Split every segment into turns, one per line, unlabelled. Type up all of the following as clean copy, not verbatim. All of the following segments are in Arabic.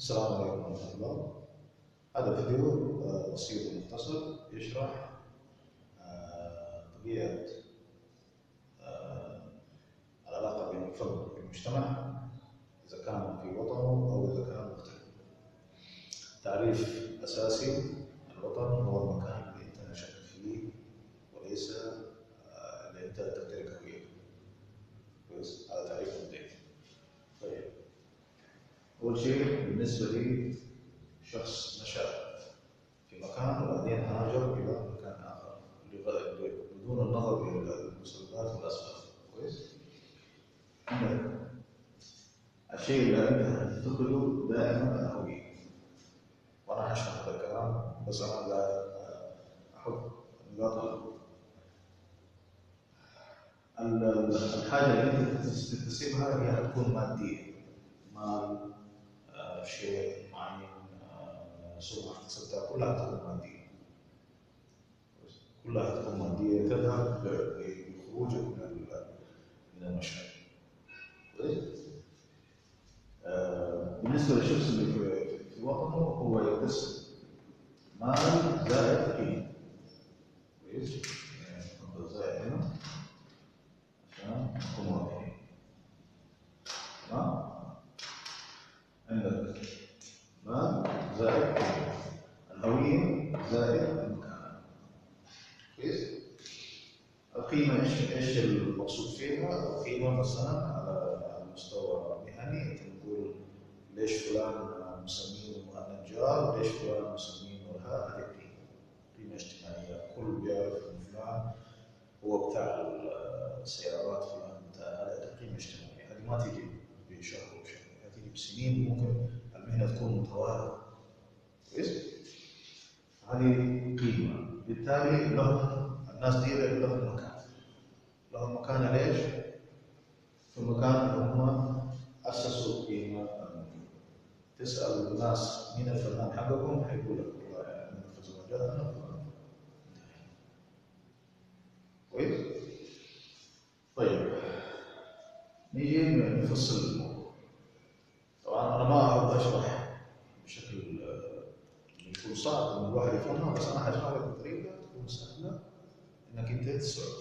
السلام عليكم ورحمة الله. هذا فيديو بسيط ومختصر يشرح طبيعة العلاقة بين الفرد والمجتمع إذا كان في وطنه أو إذا كان مختلف. تعريف أساسي: الوطن هو المكان اللي أنت نشأت فيه وليس اللي أنت تمتلك هويته. كويس؟ هذا تعريف مبدئي. طيب، أول شيء بالنسبة لي شخص نشأ في مكان وبعدين هاجر إلى مكان آخر بدون النظر إلى المسببات والأسباب. كويس؟ الشيء اللي أنت تفقده دائما الهوية، وأنا هشرح هذا الكلام بس أنا لا أحط نقاط. الحاجة اللي أنت تكتسبها هي حتكون مادية، مال، شيء معين، سمعة اكتسبتها، كلها تكون مادية. كلها تكون مادية تذهب لخروجك من المشهد. بالنسبة للشخص اللي في وطنه هو يكتسب مال زائد قيمة. كويس؟ يعني زائد هنا عشان نكون واضحين. تمام؟ عندك مال زائد قيمة، الهوية زائد المكان. كويس؟ القيمة ايش المقصود فيها؟ القيمة مثلا على المستوى المهني انت تقول ليش فلان مسميه النجار، ليش فلان مسميه وهذا، هذه قيمة اجتماعية. الكل بيعرف ان فلان هو بتاع السيارات، فلان بتاع، هذا قيمة اجتماعية. هذه ما تيجي بشهر وشهر، هذه تيجي بسنين، ممكن المهنة تكون متوالية. كويس؟ هذه قيمة، بالتالي لهم الناس دي لهم مكان. لهم مكانة ليش؟ في المكان اللي هم أسسوا قيمة. تسأل الناس مين الفنان حقهم، حيقول لك والله أنا في زواجاتنا فلان. كويس؟ طيب، نيجي نفصل الموضوع. طبعا أنا ما أحب أشرح بشكل يكون صعب إن الواحد يفهمها، بس أنا حشرح لك بطريقة تكون سهلة إنك أنت تستوعب.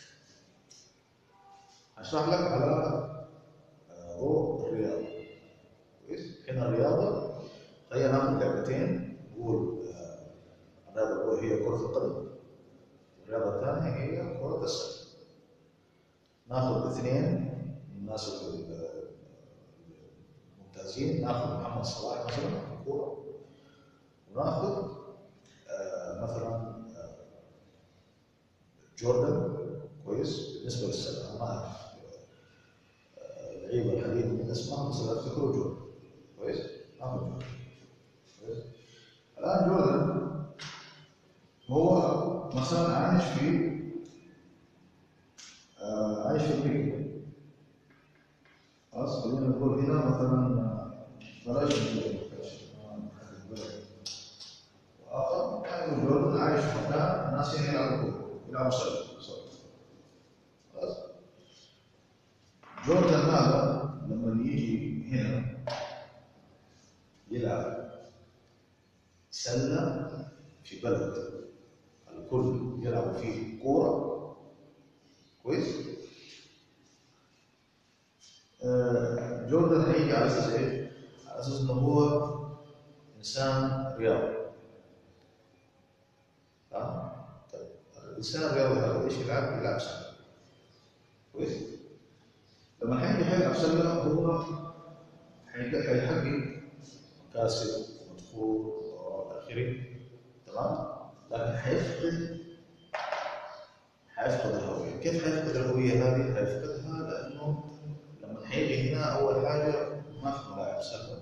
هشرح لك على ضوء الرياضة. كويس؟ هنا الرياضة، خلينا ناخذ لعبتين، نقول الرياضة الأولى هي كرة القدم، والرياضة الثانية هي كرة السلة. ناخذ اثنين من الناس الممتازين، ناخذ محمد صلاح مثلا في الكورة، وناخذ مثلا جوردن. كويس؟ بالنسبة للسلة أنا ما أعرف اللعيبة الحاليين من اسمهم، بس أفتكروا جوردن. كويس؟ ناخذ جوردن. كويس؟ الآن جوردن هو مثلا عايش في أمريكا. خلاص، خلينا نقول هنا مثلا بلاش وآخر يعني جوردن عايش في مكان الناس هنا يلعبوا كورة، يلعبوا سلة. خلاص، جوردن هذا لما يجي هنا يلعب سلة في بلد الكل يلعبوا فيه كورة. كويس؟ جوردن هيجي على اساس ايش؟ على اساس انه هو انسان رياضي. طيب، الانسان الرياضي هذا ايش يلعب؟ يلعب سله. كويس؟ لما حيلعب سله هو حيحقق مكاسب ومدخول والى اخره. تمام؟ لكن حيفقد الهويه. كيف حيفقد الهويه هذه؟ حيفقدها لانه لما حيجي هنا اول حاجه ما في ملاعب سله،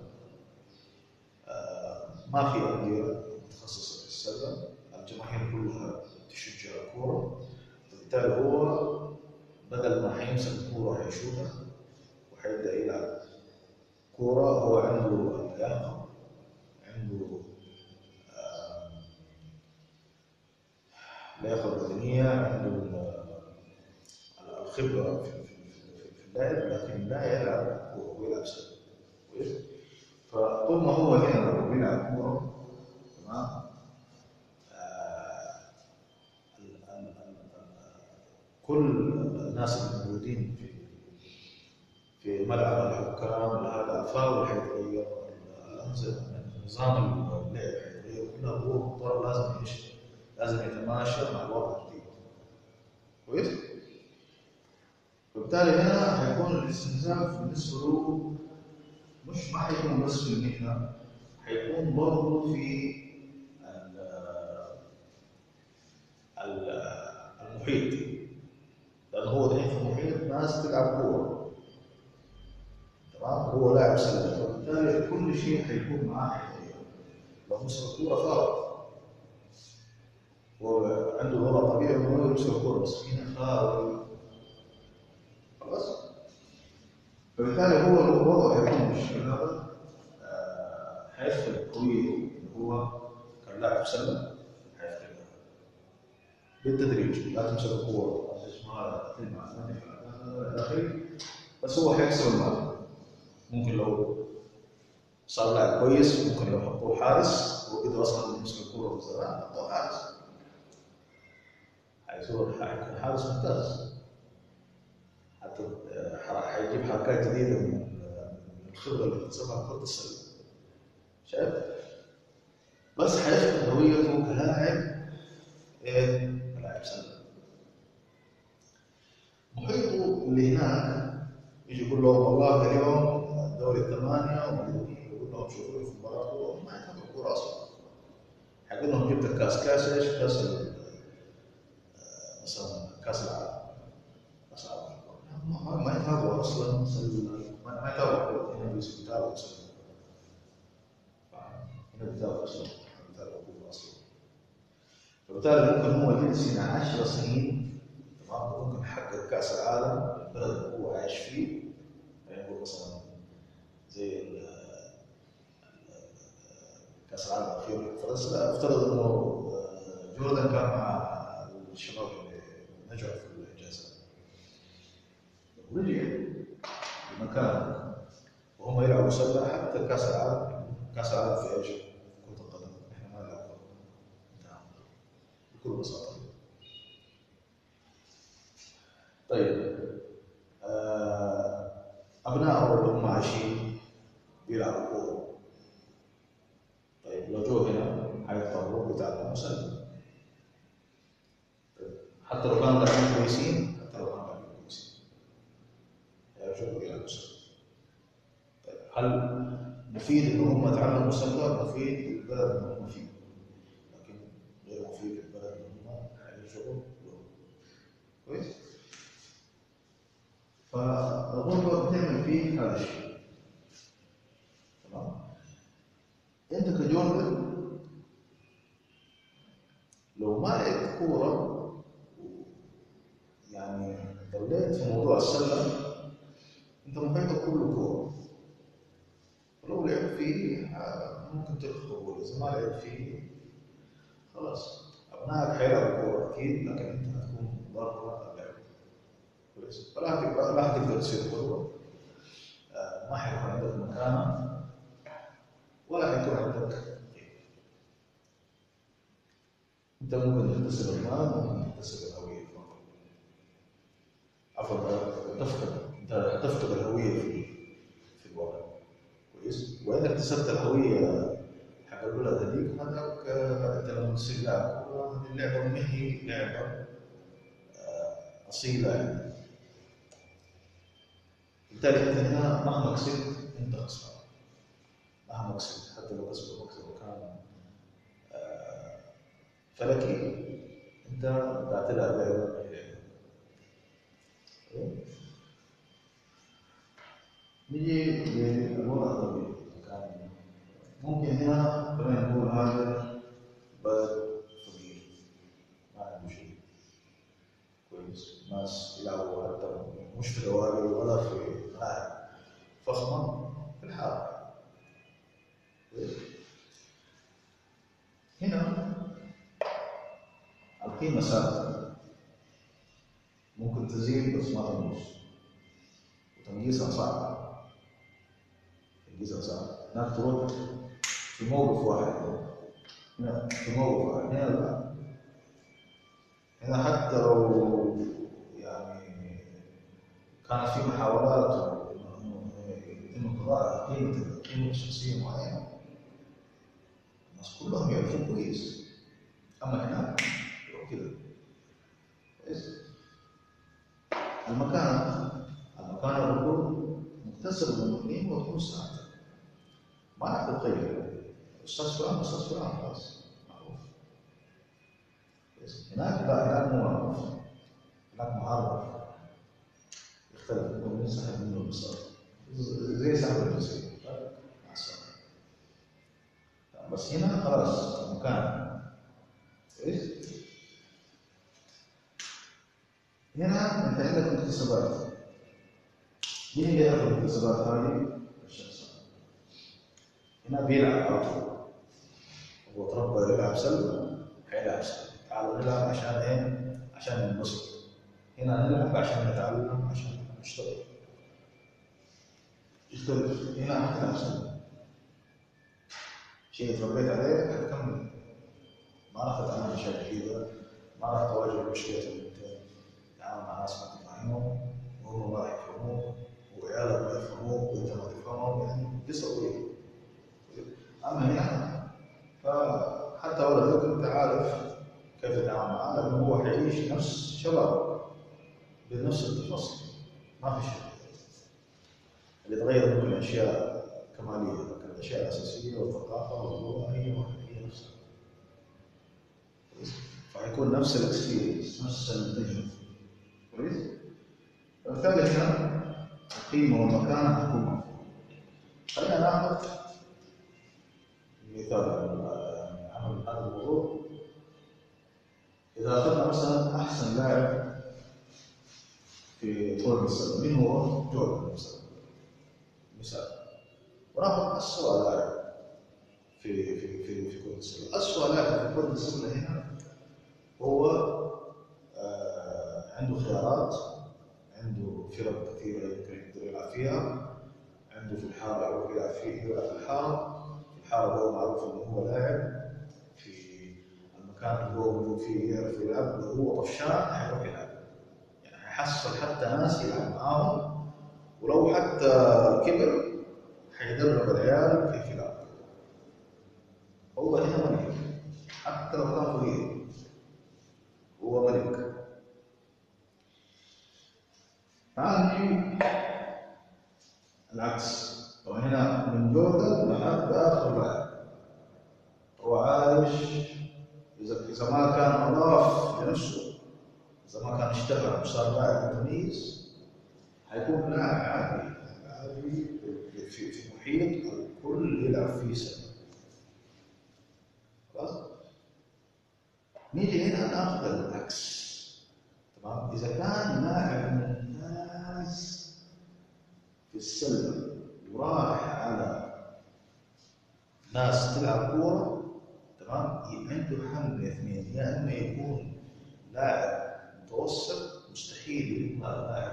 ما في أندية متخصصة في السلة، الجماهير كلها تشجع الكورة، فبالتالي هو بدل ما حيمسك الكورة حيشوتها وحيبدأ يلعب كورة. هو عنده اللياقة، عنده اللياقة البدنية، عنده الخبرة في اللعب، لكن لا يلعب كورة ويلعب سلة. كويس؟ فطول ما هو هنا لو بيلعب كورة تمام كل الناس الموجودين في ملعب الحكام هذا الفاول حيتغير، نظام اللعب حيتغير كله، هو مضطر لازم لازم يتماشى مع الوضع الجديد. كويس؟ وبالتالي هنا حيكون الاستنزاف بالنسبة له ما حيكون بس في المهنة، حيكون برضه في المحيط، لأنه هو دحين في محيط ناس تلعب كورة تمام، هو لاعب سلة، فبالتالي كل شيء حيكون معاه حيتغير. لو مسك الكورة فاول، هو عنده وضع طبيعي انه هو يمسك الكورة، بس هنا فاول خلاص. فبالتالي هو الوضع حيكون بالشكل هذا، حيفقد هويته اللي هو كان لاعب سلة، حيفقدها بالتدريج. لا تمسك الكورة الى اخره، بس هو حيكسب المال. ممكن لو صار لاعب كويس، ممكن لو حطوه حارس، هو كده اصلا يمسك الكورة من زمان، حطوه حارس حيكون حارس ممتاز، حتى حيجيب حركات جديدة من الخبرة اللي اكتسبها في كرة السلة. شايف؟ بس حيفقد هويته كلاعب كلاعب سلة. محيطه اللي هناك يجي يقول لهم والله اليوم دوري الثمانية وموجودين، يقول لهم شوفوا في مباراة كورة، ما يفهموا الكورة أصلا. حيقول لهم جبت الكاس، كاس ايش؟ كاس مثلا كاس العالم، كاس العالم ما يتابعوا اصلا، ما يتابعوا هنا بيتابعوا هنا بيتابعوا اصلا، بيتابعوا كورة اصلا. فبالتالي ممكن هو يجلس هنا 10 سنين تمام، ممكن يحقق كاس العالم البلد اللي هو عايش فيه، يعني مثلا زي كاس العالم الاخير في فرنسا. لا افترض انه جوردن كان مع الشباب اللي نجحوا في الانجازات، ورجع لمكانه وهم يلعبوا سله، حتى كاس العالم، كاس العالم في ايش؟ كرة القدم، احنا ما نلعب بكل بساطه. طيب ابنائه اللي هم عايشين بيلعبوا كوره، طيب لو جو هنا حيضطروا يتعلموا سله، حتى لو كانوا لاعبين كويسين، حتى لو كانوا لاعبين كويسين يرجعوا يلعبوا سله. طيب هل مفيد ان هم يتعلموا سله؟ مفيد للبلد اللي هم فيه، لكن غير مفيد للبلد اللي هم حيرجعوا له. كويس؟ فالغربه بتعمل فيه هذا الشيء. تمام؟ انت كجوردن لو ما لعبت كوره يعني ضليت في موضوع السله، انت محيطك كله كوره، ولو لعبت فيه ممكن تدخل، اذا ما لعبت فيه خلاص ابنائك حيلعبوا كوره اكيد، لكن انت هتكون بره اللعب. كويس؟ فلا حتقدر تصير قدوه، ما حيكون عندك مكانه، ولا حيكون عندك قيمه. انت ممكن تكتسب المال، ممكن تكتسب الهويه فقط. عفوا انت حتفقد الهويه في الوضع. كويس؟ وإذا اكتسبت الهوية حق البلد هذيك، هذاك أنت لما تصير لاعب كورة، هذه اللعبة ما هي لعبة أصيلة يعني. بالتالي أنت هنا مهما كسبت أنت خسران، مهما كسبت، حتى لو كسبك كان فلكي، أنت قاعد تلعب لعبة ما هي لعبة. نيجي للوضع الطبيعي. ممكن هنا خلينا نقول هذا بلد فقير ما عنده شيء، كويس؟ ناس يلعبوا حتى مش في دواري ولا في ملاعب فخمة، في الحارة. هنا القيمة ثابتة، ممكن تزيد بس ما تنقص، وتنقيصها صعب. الجزء صار هناك ترد في موقف واحد، هنا في موقف واحد، هنا لا، هنا حتى لو يعني كانت في محاولات يتم القضاء على قيمة شخصية معينة، الناس كلهم يعرفون كويس. أما هنا كذا كويس. المكان الرجل مكتسب من المؤمنين وتكون ساعته، ما راح تتغير. أستاذ فلان خلاص معروف. هناك لا، هناك مو معروف، هناك معرف، يختلف، يكون من سحب منه المصدر زي سحب الجنسية مع السلامة. بس هنا خلاص المكان كويس. هنا انت عندك مكتسبات، مين اللي ياخذ المكتسبات هذه؟ الشخص. هنا بيلعب على طول، هو تربى يلعب سلة، حيلعب سلة، تعالوا نلعب عشان ايه؟ عشان ننبسط. هنا نلعب عشان نتعلم، عشان نشتغل. يختلف، هنا حتلعب سلة، شيء تربيت عليه حتكمل، ما راح تتعلم اشياء جديدة، ما راح تواجه مشكلة انت تتعامل مع ناس ما تفهمهم وهم ما يفهموك وعيالك ما يفهموك وانت ما تفهمهم، يعني قصة طويلة. اما هنا فحتى ولدك انت عارف كيف تتعامل معاه، لانه هو حيعيش نفس شبابك بنفس التفاصيل، ما في شيء. اللي يتغير ممكن اشياء كماليه، لكن الاشياء الاساسيه والثقافه واللغه هي نفسها. فحيكون نفس الاكسبيرينس، نفس التجربه. كويس؟ وبالتالي هنا القيمه والمكان حتكون موجوده. خلينا ناخذ مثال عمل هذا الموضوع. إذا أخذنا مثلا أحسن لاعب في كرة السلة، مين هو؟ جوردن مثال. وناخذ أسوأ لاعب في كرة السلة. أسوأ لاعب في كرة السلة هنا هو عنده خيارات، عنده فرق كثيرة يقدر يلعب فيها، عنده في الحارة يروح يلعب في الحارة. في الحارة هو معروف إنه هو لاعب، في المكان اللي هو موجود فيه يعرف يلعب، لو هو طفشان حيروح يلعب، يعني حيحصل حتى ناس يلعب معاهم، ولو حتى كبر حيدرب العيال كيف يلعب. هو هنا ملك، حتى لو كان فقير هو ملك. تعال نجي العكس، وهنا من جوردن لحد آخر لاعب هو عايش. إذا ما كان أضاف لنفسه، إذا ما كان اشتغل وصار لاعب متميز، حيكون لاعب عادي في محيط الكل يلعب فيه سنة. خلاص؟ نيجي هنا ناخذ العكس. تمام؟ إذا كان لاعب ممتاز في السلة وراح على ناس تلعب كورة، تمام، عنده حل من اثنين: يا اما يكون لاعب متوسط، مستحيل يطلع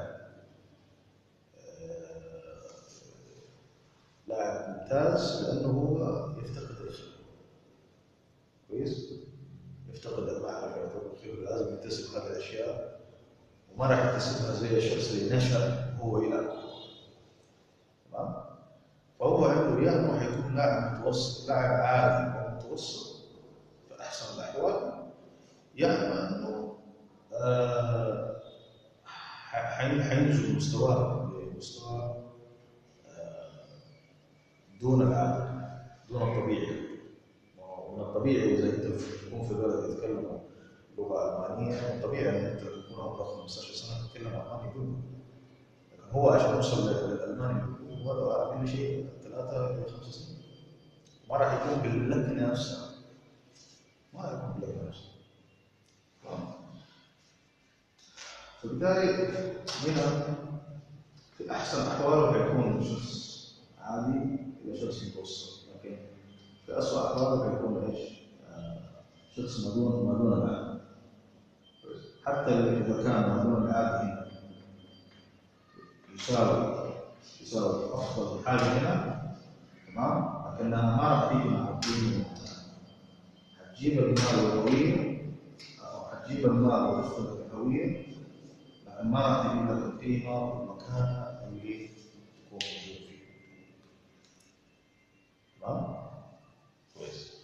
لاعب ممتاز، لانه هو يفتقد الخبره. كويس؟ يفتقد المعرفه، يفتقد الخبره، لازم يكتسب هذه الاشياء، وما راح يكتسبها زي الشخص اللي نشا هو يلعب. تمام؟ فهو عنده يا اما حيكون لاعب متوسط، لاعب عادي او متوسط في احسن الاحوال، يا اما انه حينزل مستواه لمستوى دون العادة، دون الطبيعي. ومن الطبيعي إذا أنت تكون في بلد يتكلم لغة ألمانية، طبيعي أن أنت تكون عمرك 15 سنة تتكلم ألماني جدا. لكن هو عشان يوصل للألماني هو أقل شيء 3 إلى 5 سنين. ما راح يكون باللكنة نفسها، ما راح يكون باللكنة نفسها. فبالتالي هنا في أحسن أحواله حيكون شخص عادي إلى شخص متوسط، لكن في أسوأ أحواله حيكون إيش؟ شخص ما دون العادي. حتى إذا كان ما دون العادي هنا يساوي أفضل حاجة هنا، تمام؟ لكنها ما راح تيجي مع القيمة، حتجيب المال والهوية أو حتجيب المال وتفقد الهوية، لكن ما راح تجيب لك القيمة والمكانة اللي تكون موجود فيه. تمام؟ كويس.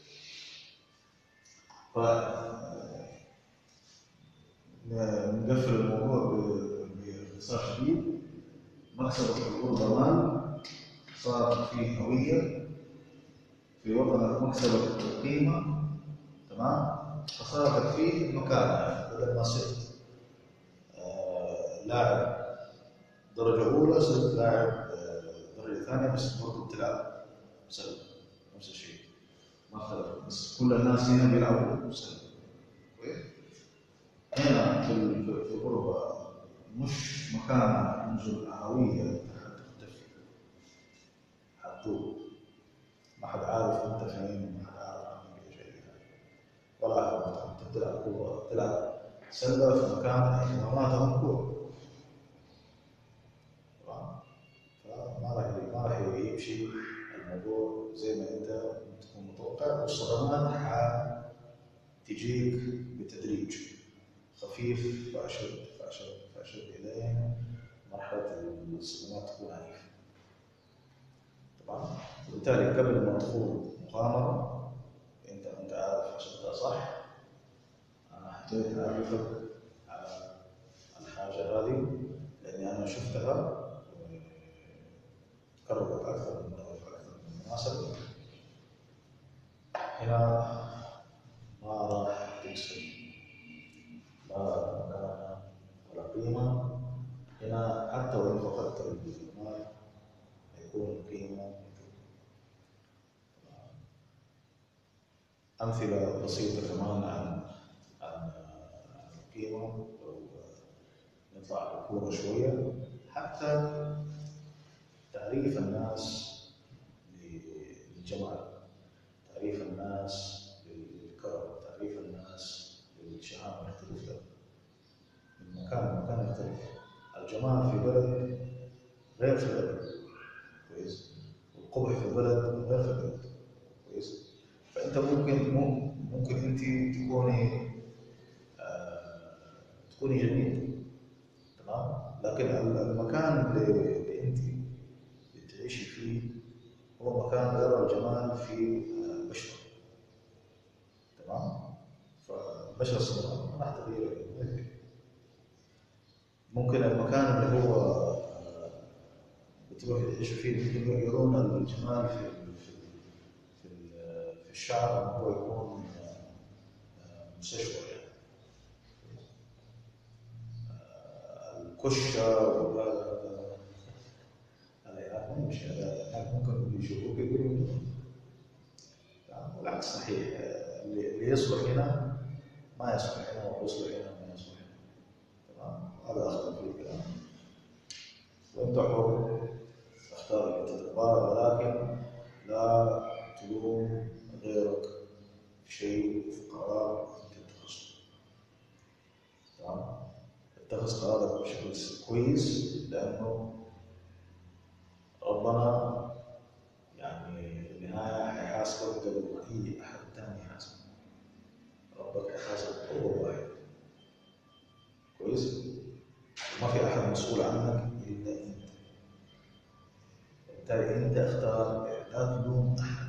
نقفل الموضوع باختصار شديد. مكسبك في الغربة مال، صارت فيه هوية، في وطنك مكسبك قيمة، تمام؟ خسارتك فيه مكانة، بدل ما صرت لاعب درجة أولى صرت لاعب درجة ثانية، بس برضه بتلعب سلة، نفس الشيء ما اختلف، بس كل الناس هنا بيلعبوا سلة. كويس؟ هنا في الغربة مش مكانة ننزل هوية حتختفي، حتدوب، ما حد عارف انت فين، ما حد عارف عنك اي شيء، ولا انت بتلعب كورة، بتلعب سلة في مكان اهتماماتهم كورة. ما راح يمشي الموضوع زي ما انت تكون متوقع، والصدمات حتجيك بالتدريج، خفيف فاشد فاشد فاشد الين مرحله الصدمات تكون عنيفه. طبعا وبالتالي قبل ما تخوض مغامره انت عارف حسبتها صح، انا حبيت اعرفك على الحاجه هذه لاني انا شفتها تكررت اكثر من مره في اكثر من مناسبه. هنا ما راح تكسب لا مكانة ولا قيمة، هنا حتى وإن فقدت المال يكون قيمة. أمثلة بسيطة كمان عن القيمة، لو نطلع الكورة شوية، حتى تعريف الناس للجمال، تعريف الناس للكرم، تعريف الناس للشهامة يختلف من مكان لمكان يختلف. الجمال في بلد غير في بلد، كويس، والقبح في بلد غير في بلد، كويس. فأنت ممكن أنت تكوني تكوني جميل، تمام، لكن المكان اللي أنت بتعيشي فيه هو مكان غير الجمال في البشرة، تمام. فالبشرة السمراء ما راح تغير. ممكن المكان اللي هو بتروح تعيش فيه ممكن يرون الجمال في الشعر انه هو يكون مستشفى، يعني الكشة وهذا هذا مش هذا ممكن يشوفوك يقولوا والعكس صحيح. اللي يصلح هنا ما يصلح هنا، ويصلح هنا ما يصلح هنا، تمام. هذا اخذ فيه الكلام، وانت حر تختار اللي تتبارك، ولكن لا تلوم غيرك في شيء في قرار انت اتخذته، تمام. اتخذ قرارك بشكل كويس، لانه ربنا يعني في النهايه حيحاسبك قبل ما اي احد ثاني يحاسبك. ربك حيحاسبك هو واحد، كويس، ما في احد مسؤول عنك الا انت. بالتالي انت اختار، لا تلوم احد